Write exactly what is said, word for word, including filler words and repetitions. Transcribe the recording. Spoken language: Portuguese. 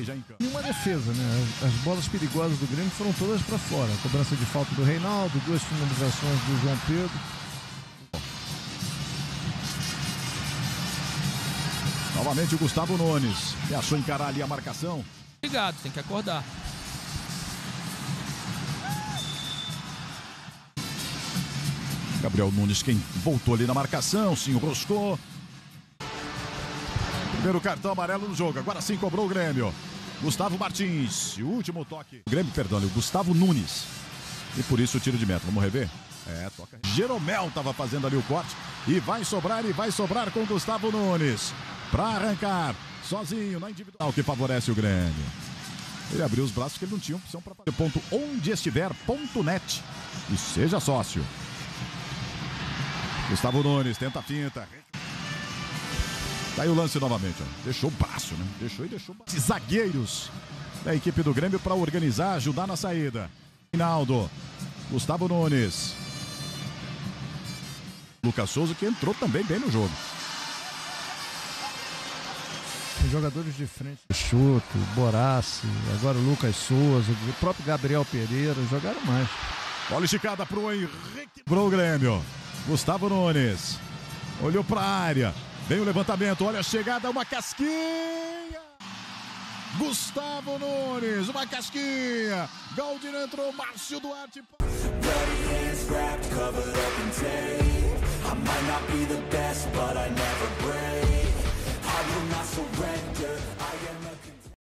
dez já em campo. E uma defesa, né? As bolas perigosas do Grêmio foram todas para fora. A cobrança de falta do Reinaldo, duas finalizações do João Pedro. Novamente o Gustavo Nunes, que achou encarar ali a marcação. Obrigado, tem que acordar. Gabriel Nunes, quem voltou ali na marcação, se enroscou. Primeiro cartão amarelo no jogo, agora sim cobrou o Grêmio. Gustavo Martins, o último toque. O Grêmio, perdão, o Gustavo Nunes. E por isso o tiro de meta, vamos rever? É, toca. Jeromel estava fazendo ali o corte. E vai sobrar, e vai sobrar com o Gustavo Nunes. Para arrancar, sozinho, na individual, que favorece o Grêmio. Ele abriu os braços que ele não tinha opção para fazer. Ponto onde estiver, ponto net. E seja sócio. Gustavo Nunes tenta a finta. Tá aí o lance novamente, ó. Deixou o braço, né? Deixou e deixou o braço. Zagueiros da equipe do Grêmio para organizar, ajudar na saída. Reinaldo, Gustavo Nunes. Lucas Souza, que entrou também bem no jogo. Os jogadores de frente, Chuto, Borassi, agora o Lucas Souza, o próprio Gabriel Pereira, jogaram mais. Bola esticada pro Henrique. Pro Grêmio. Gustavo Nunes. Olhou pra área. Vem o levantamento, olha a chegada, uma casquinha. Gustavo Nunes, uma casquinha. Galdino entrou, Márcio Duarte. Bloody hands wrapped, covered up in tape. I might not be the best, but I never break. I will not surrender. I am